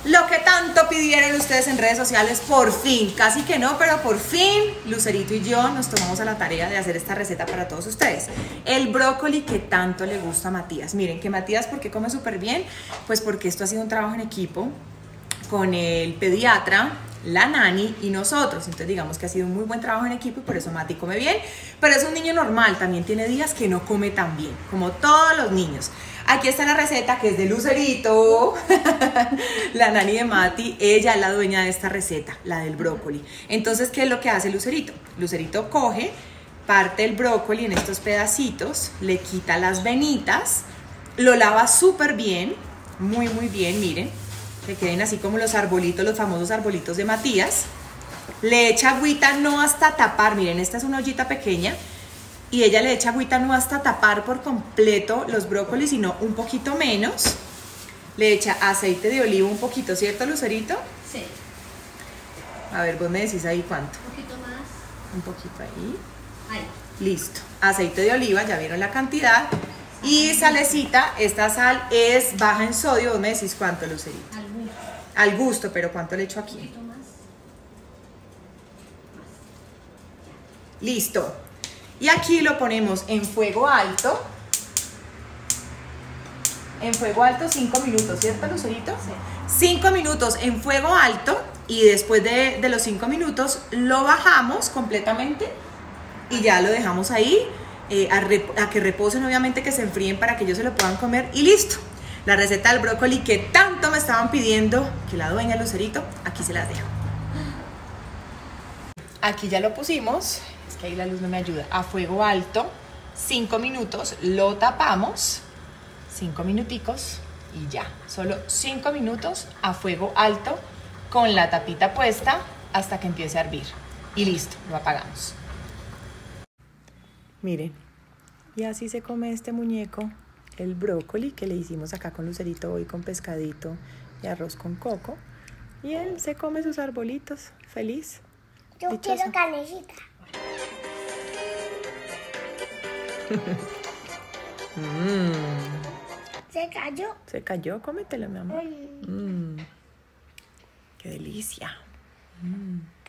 Lo que tanto pidieron ustedes en redes sociales, por fin, casi que no, pero por fin, Lucerito y yo nos tomamos a la tarea de hacer esta receta para todos ustedes. El brócoli que tanto le gusta a Matías. Miren, que Matías, ¿por qué come súper bien? Pues porque esto ha sido un trabajo en equipo con el pediatra, la nani y nosotros. Entonces digamos que ha sido un muy buen trabajo en equipo y por eso Mati come bien, pero es un niño normal, también tiene días que no come tan bien, como todos los niños. Aquí está la receta que es de Lucerito, la nani de Mati, ella es la dueña de esta receta, la del brócoli. Entonces, ¿qué es lo que hace Lucerito? Lucerito coge, parte el brócoli en estos pedacitos, le quita las venitas, lo lava súper bien, muy bien, miren, que queden así como los arbolitos, los famosos arbolitos de Matías. Le echa agüita no hasta tapar, miren, esta es una ollita pequeña, y ella le echa agüita no hasta tapar por completo los brócolis, sino un poquito menos. Le echa aceite de oliva un poquito, ¿cierto, Lucerito? Sí. A ver, vos me decís ahí cuánto. Un poquito más. Un poquito ahí. Ahí. Listo. Aceite de oliva, ya vieron la cantidad. Y salecita, esta sal es baja en sodio. Vos me decís cuánto, Lucerito. Al gusto. Al gusto, pero ¿cuánto le echo Un aquí? poquito más. Listo. Y aquí lo ponemos en fuego alto. En fuego alto 5 minutos, ¿cierto, Lucerito? Sí. 5 minutos en fuego alto y después de los 5 minutos lo bajamos completamente y ya lo dejamos ahí a que reposen, obviamente que se enfríen para que ellos se lo puedan comer y listo. La receta del brócoli que tanto me estaban pidiendo, que la dueña Lucerito, aquí se las dejo. Aquí ya lo pusimos, es que ahí la luz no me ayuda, a fuego alto, 5 minutos, lo tapamos, 5 minuticos y ya, solo 5 minutos a fuego alto con la tapita puesta hasta que empiece a hervir y listo, lo apagamos. Miren, y así se come este muñeco, el brócoli que le hicimos acá con Lucerito hoy con pescadito y arroz con coco, y él se come sus arbolitos, feliz. Yo dichoso. quiero canecita. ¿Se cayó? Se cayó, cómetelo, mi amor. Qué delicia.